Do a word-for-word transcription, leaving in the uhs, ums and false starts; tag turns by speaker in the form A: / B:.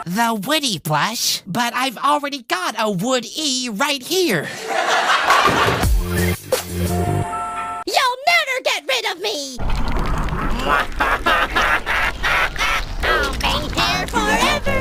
A: the Woody plush, but I've already got a Woody right here.